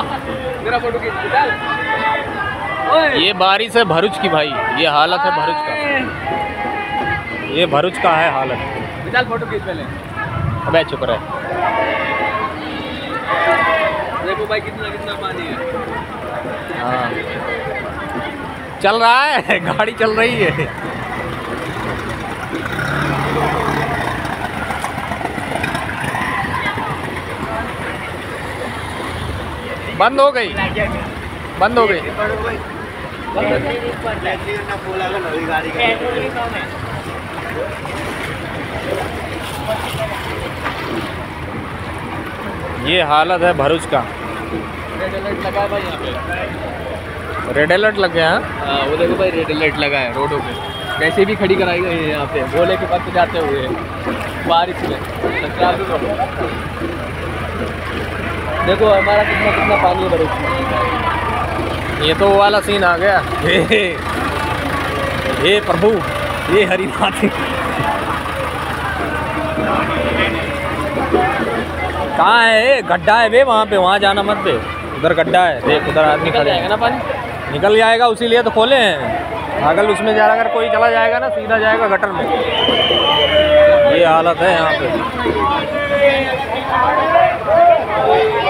मेरा फोटो खींच। ये बारिश है भरूच की भाई, ये हालत है भरूच का, ये भरूच का है हालत। चल फोटो खींच पहले। अबे चुप रहे। देखो भाई कितना कितना पानी है। हाँ चल रहा है, गाड़ी चल रही है। बंद हो गई, बंद हो गई। ये हालत है भरूच का। रेड अलर्ट लगा है भाई यहाँ पे। रेड अलर्ट लग गया है। हाँ वो देखो भाई रेड अलर्ट लगा है रोडों पे। वैसे भी खड़ी कराई गई है यहाँ पे भोले के पास जाते हुए बारिश में। देखो हमारा कितना कितना पानी है भरूच में। ये तो वो वाला सीन आ गया। हे प्रभु, ये हरिनाथ कहाँ है? गड्ढा है बे वहाँ पे, वहाँ जाना मत बे, उधर गड्ढा है देख, उधर आदमी खड़े हैं ना पानी। निकल जाएगा, उसीलिए तो खोले हैं। अगर उसमें जा अगर कोई चला जाएगा ना सीधा जाएगा गटर में। ये हालत है यहाँ पे।